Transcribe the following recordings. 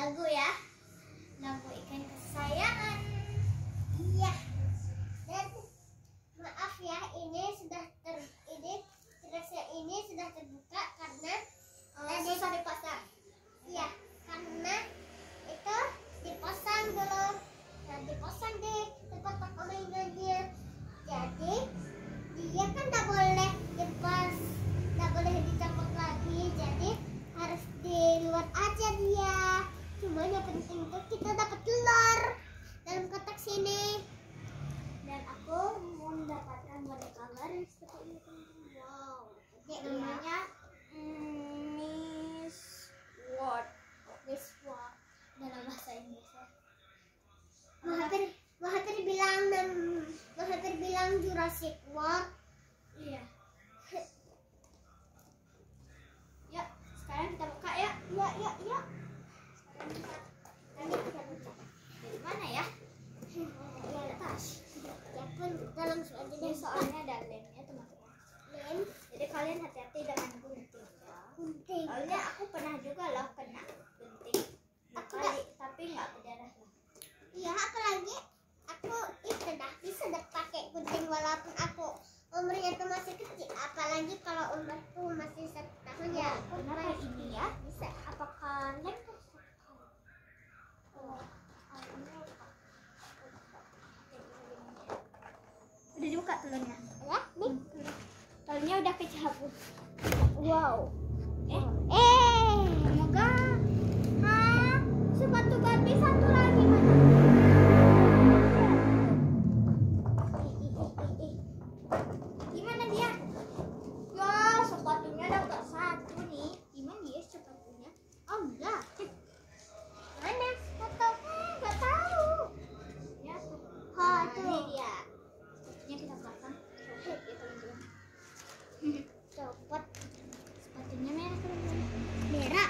lagu ya, lagu ikan kesayangan. Iya. Dan maaf ya, ini sudah terbuka karena susah dipasang. Iya, karena itu dipasang dulu. Nah, dipasang di tempat mainannya. Jadi dia kan tidak boleh dicopot lagi. Jadi harus di luar aja dia. Cuma yang penting itu kita dapat telur dalam kotak sini. Dan aku mau mendapatkan boneka baru seperti ini. Wow, namanya Miss World dalam bahasa Inggris. Mahathir bilang Jurassic World. Iya. Yuk, sekarang kita buka ya. Iya. Sekarang kita buka. Dari mana ya? Di atas. Ya pun kita langsung aja deh, soalnya ada lemnya teman-teman. Lem. Jadi kalian hati-hati dengan gunting. Gunting. Soalnya aku pernah juga loh kena gunting. Tapi nggak berdarah lah. Iya, apalagi aku sudah bisa pakai gunting walaupun aku umurnya tuh masih kecil. Apalagi kalau umurku masih 1 tahun ya. Kenapa ini ya? Bisa. Apakah lem? Udah dibuka telurnya? Ya, nih. Telurnya udah kecabut. Wow. Semoga. Sepatu Barbie satu lagi mana? Gimana dia? Ya, sepatunya dapat satu nih. Gimana dia sepatunya? Oh enggak. Mana sepatunya? Enggak tahu. Ya, ini dia. Sepatunya kita pasang. Copot ya teman-teman. Copot. Sepatunya merah teman-teman. Merah.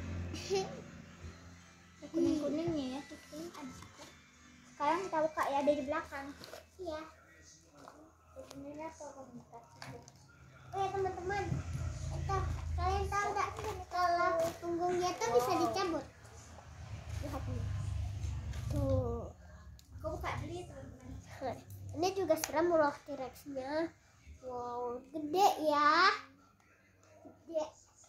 Kuning-kuningnya ya, kuning ada. Sekarang kita buka ya dari belakang. Iya. Ini atau komunikasi. Oh ya teman-teman, itu kalian tahu nggak kalau punggungnya tuh bisa dicabut? Lihat nih. Tuh. Aku buka dulu ya teman-teman. Ini juga serem loh T-Rex-nya. Wow, gede ya. Gede.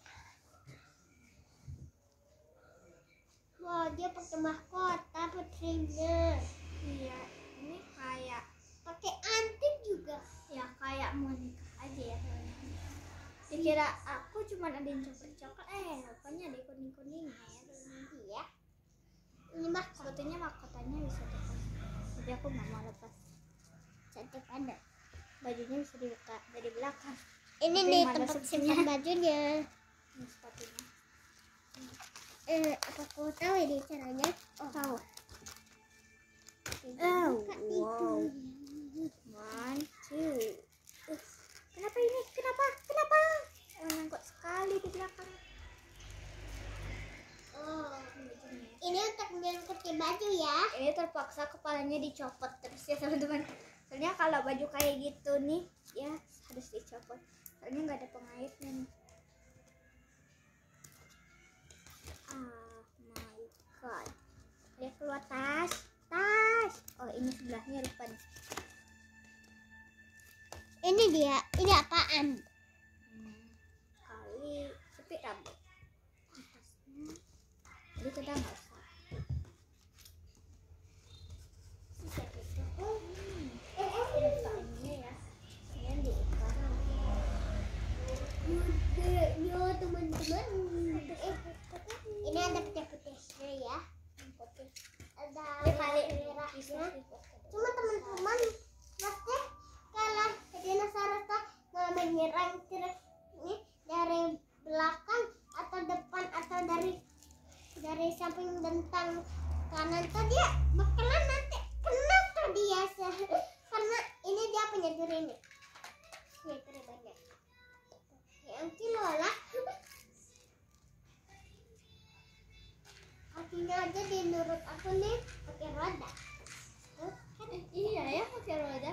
Wah, dia pakai mahkota putrinya. Iya, ini kayak pakai antik juga. Ya, kayak boneka aja ya. Dikira aku cuma ada yang coklat-coklat, rupanya ada kuning-kuningnya ya. Iya. Ini sebetulnya mahkotanya bisa lepas. Tapi aku nggak mau lepas. Cantik ada. Bajunya bisa dibuka dari belakang. Ini nih tempat simpan bajunya. Ini sepatunya. Apa kau tahu ini caranya? Oh, tahu. Wow. 1, 2. Kenapa ini? Kenapa? Ngangkut sekali di belakang. Oh, ini untuk mengangkutin baju ya. Ini terpaksa kepalanya dicopot terus ya teman-teman. Soalnya kalau baju kayak gitu nih, ya harus dicopot. Soalnya nggak ada pengaitnya nih. Oh my god. Dia keluar tas. Oh, ini sebelahnya lupa nih. Ini dia. Ini apaan? Kali sepit rambut. Atasnya. Jadi kita nggak usah. Ini ya. Ini diikat. Yo teman-teman. Ini ada putih-putihnya ya. Putih. Ada merahnya. Cuma teman-teman, pasti kalau dinosaurus tuh mau menyerang ini dari belakang atau depan atau dari samping bentang kanan tuh dia bakalan nanti kena tuh dia karena ini dia punya duri nih. Nih duri banyak. Yang kilo lah. Kakinya aja di menurut aku nih pakai roda. Iya ya, pakai roda.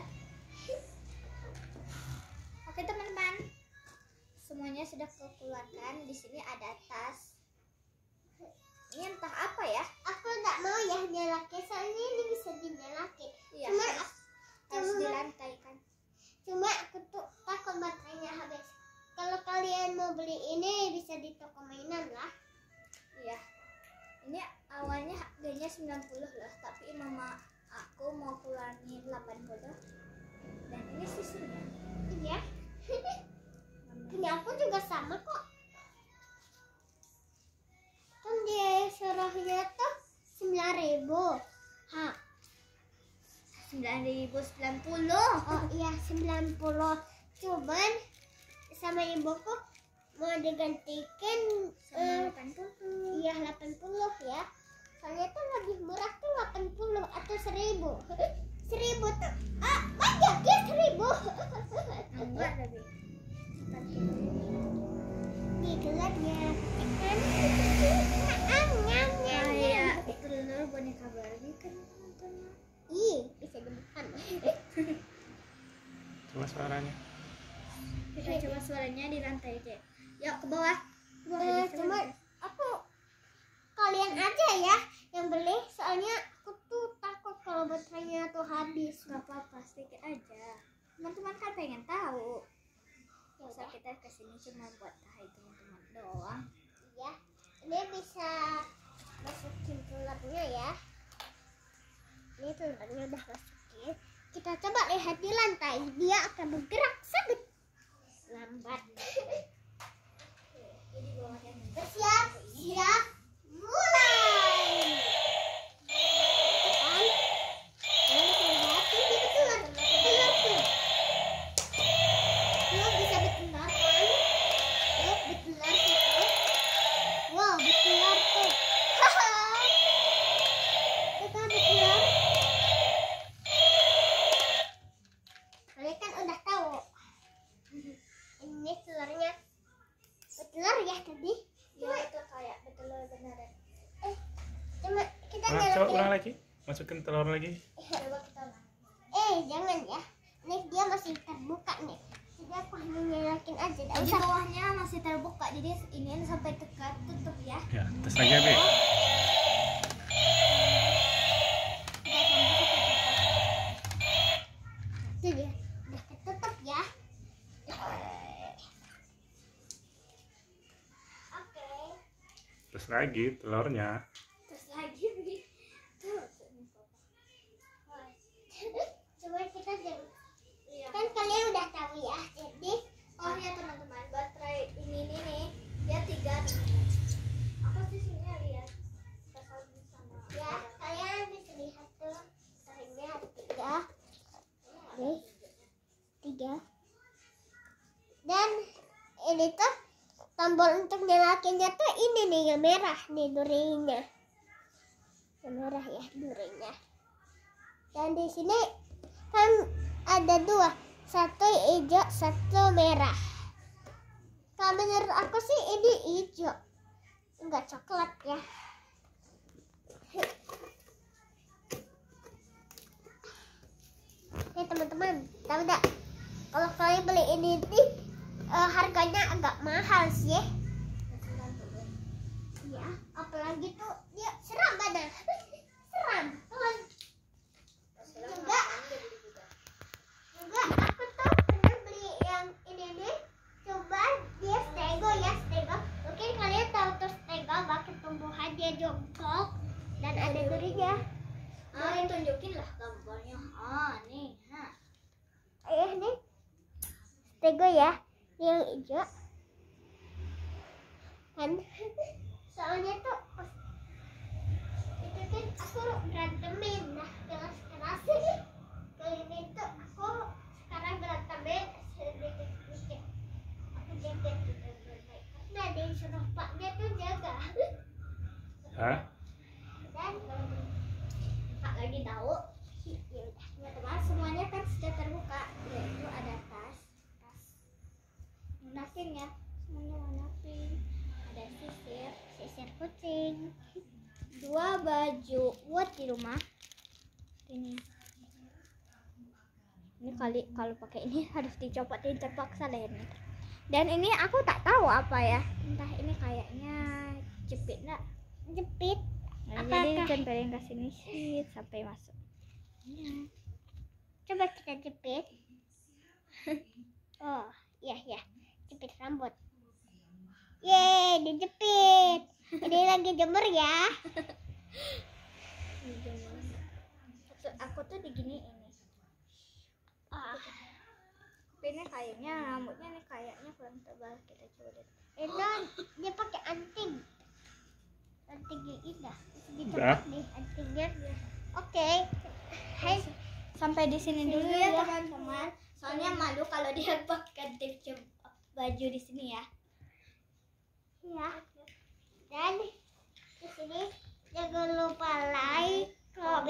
Oke teman-teman, semuanya sudah kekeluarkan. Di sini ada tas. Ini entah apa ya. Aku nggak mau ya nyalakin, soalnya ini bisa dinyalakin. Iya, harus dilantaikan. Cuma aku tuh takut baterainya habis. Kalau kalian mau beli ini bisa di toko mainan lah. Iya. Ini awalnya harganya 90 loh, tapi mama aku mau kurangin 80. Dan ini susunya. Iya. Ini aku juga sama kok. Kan dia suruhnya tuh 9.000. Ha. 9.090. Oh iya 90. Cuman sama ibuku mau digantikan 80. Iya 80 ya. Soalnya tuh lebih murah tuh 80 atau 1.000. 1.000 tuh banyak ya 1.000. Enggak lebih. Ini gelarnya kan kayak telur boneka Barbie kan nontonnya. Ih, bisa dimakan. Coba suaranya. Kita coba suaranya di lantai aja. Ya ke bawah. Cuma aku kalian aja ya yang beli, soalnya aku tuh takut kalau baterainya tuh habis. Gak apa-apa, sedikit aja. Teman-teman kan pengen tahu. Masa kita kesini cuma buat tahu teman-teman doang. Iya. Ini bisa masukin telurnya ya. Ini telurnya udah masukin. Kita coba lihat di lantai. Dia akan bergerak sangat lambat. Bersiap, siap, mulai. Coba ulang lagi, masukin telur lagi. Jangan ya, ini dia masih terbuka nih. Jadi aku hanya nyalakin aja. Jadi bawahnya masih terbuka, jadi ini sampai dekat tutup ya. Ya, terus lagi Be. Itu dia, udah ketutup ya. Oke. Terus lagi telurnya. Terus lagi Bi. Coba kita jangan. Kan kalian udah tahu ya. Jadi oh ya teman-teman, baterai ini nih dia 3 nih. Apa sih sini lihat? Sama. Ya, kalian bisa lihat tuh baterainya ada 3. Nih. 3. Dan ini tuh tombol untuk nyalakinnya tuh ini nih yang merah nih durinya. Yang merah ya durinya. Dan di sini kan ada 2, satu hijau, satu merah. Kalau menurut aku sih ini hijau, enggak coklat ya. Teman-teman, tahu enggak? Kalau kalian beli ini nih, harganya agak mahal sih. Ya, apalagi tuh dia seram badan. Seram. Juga aku tuh pernah beli yang ini nih. Coba dia stego ya, stego. Mungkin kalian tahu tuh stego, pakai tumbuhan dia jongkok dan ada durinya. Tunjukin lah gambarnya. Nih. Nih. Stego ya, yang hijau. Kan soalnya tuh itu kan aku berantemin nah keras kali ini tuh aku sekarang berantemin sedikit aku jaga juga baik karena ada yang suruh paknya tuh jaga. Hah? Dan Pak lagi tahu ya udah teman-teman, semuanya kan sudah terbuka, yaitu ada tas warna pink ya, semuanya warna pink. Ada sisir kucing, 2 baju buat di rumah. Ini kali kalau pakai ini harus dicopotin terpaksa lehernya. Dan ini aku tak tahu apa ya, entah ini kayaknya jepit enggak. jepit. Nah, jadi tempelin ke sini sih sampai masuk. Coba kita jepit. Oh, iya ya. Jepit rambut. Yeay, dijepit. Ini lagi jemur ya. Aku tuh diginiin ini. Ini kayaknya rambutnya nih kayaknya kurang tebal. Kita coba lihat. Itu dia pakai anting. Anting yang indah. Udah. Dicoba nih antingnya. Oke. Hai. Sampai di sini Dulu dulu ya ya. teman-teman. Soalnya malu kalau dia pakai tip baju di sini ya. Ya. Dan di sini jangan lupa like,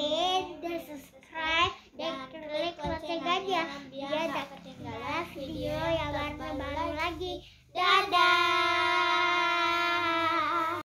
comment, dan subscribe dan klik loncengnya biar tak ketinggalan video